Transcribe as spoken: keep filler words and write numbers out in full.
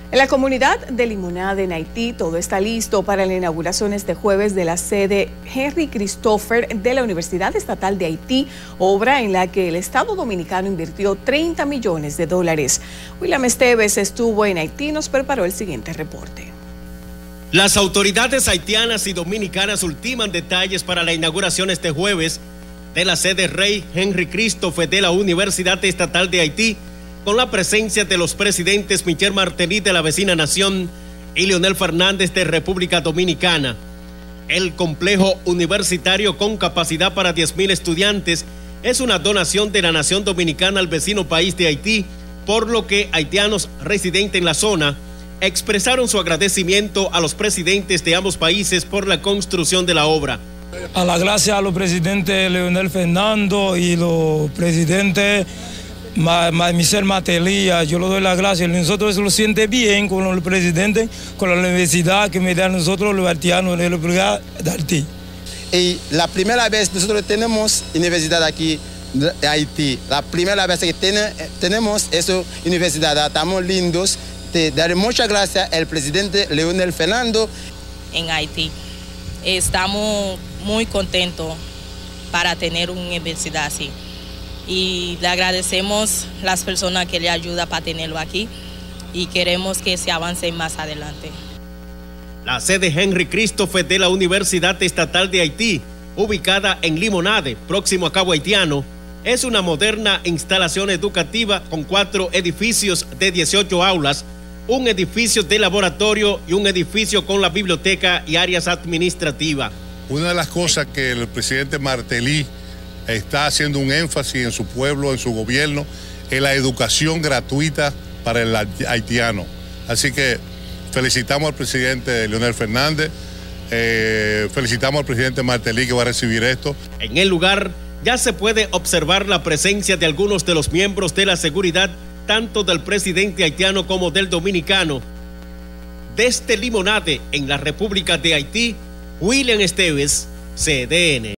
En la comunidad de Limonade, en Haití, todo está listo para la inauguración este jueves de la sede Henry Christopher de la Universidad Estatal de Haití, obra en la que el Estado Dominicano invirtió treinta millones de dólares. William Esteves estuvo en Haití y nos preparó el siguiente reporte. Las autoridades haitianas y dominicanas ultiman detalles para la inauguración este jueves de la sede Rey Henry Christopher de la Universidad Estatal de Haití, con la presencia de los presidentes Michel Martelly de la vecina nación y Leonel Fernández de República Dominicana. El complejo universitario, con capacidad para diez mil estudiantes, es una donación de la nación dominicana al vecino país de Haití, por lo que haitianos residentes en la zona expresaron su agradecimiento a los presidentes de ambos países por la construcción de la obra. A la gracia a los presidentes Leonel Fernández y los presidentes Michel Martelly, yo le doy las gracias. Nosotros lo siente bien con el presidente, con la universidad que me da a nosotros los haitianos de la Universidad de Haití. Y la primera vez nosotros tenemos universidad aquí de Haití. La primera vez que ten, tenemos esa universidad, estamos lindos. Te daré muchas gracias al presidente Leonel Fernández. En Haití estamos muy contentos para tener una universidad así. Y le agradecemos a las personas que le ayudan para tenerlo aquí y queremos que se avance más adelante. La sede Henry Christopher de la Universidad Estatal de Haití, ubicada en Limonade, próximo a Cabo Haitiano, es una moderna instalación educativa con cuatro edificios de dieciocho aulas, un edificio de laboratorio y un edificio con la biblioteca y áreas administrativas. Una de las cosas que el presidente Martelly está haciendo un énfasis en su pueblo, en su gobierno, es la educación gratuita para el haitiano. Así que felicitamos al presidente Leonel Fernández, eh, felicitamos al presidente Martelly que va a recibir esto. En el lugar ya se puede observar la presencia de algunos de los miembros de la seguridad, tanto del presidente haitiano como del dominicano. Desde Limonade, en la República de Haití, William Esteves, C D N.